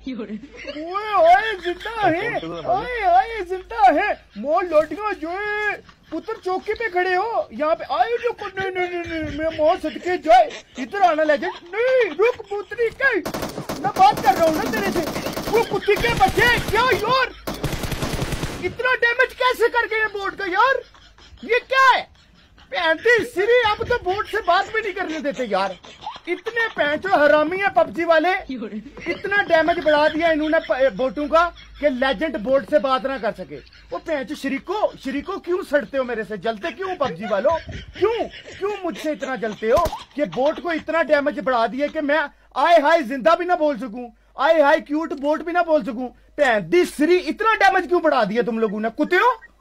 ओए ओए जिंदा है, ओए ओए जिंदा है। मोर लोटियो जो पुत्र चौकी पे खड़े हो यहाँ पे आए जो को नहीं नहीं नहीं मैं मोर सदके जाए इधर आना लेजेंड नहीं रुक पुत्री के मैं बात कर रहा हूँ ना तेरे से। वो कुत्ती के बच्चे क्या यार इतना डैमेज कैसे कर गए बोर्ड का यार ये क्या है? पैंती सिरी अब तो बोर्ड से बात भी नहीं करने देते यार। इतने पैंचो हरामी है पबजी वाले। इतना डैमेज बढ़ा दिया इन्होंने बोटों का कि लेजेंड बोर्ड से बात ना कर सके। वो पैंचो शरीको क्यों सड़ते हो मेरे से? जलते क्यों पबजी वालों? क्यों मुझसे इतना जलते हो कि बोट को इतना डैमेज बढ़ा दिया कि मैं आए हाय जिंदा भी ना बोल सकूं, आए हाय क्यूट बोट भी ना बोल सकूं। पैंती सिरी इतना डैमेज क्यों बढ़ा दिया तुम लोगों ने कुत्ते हो?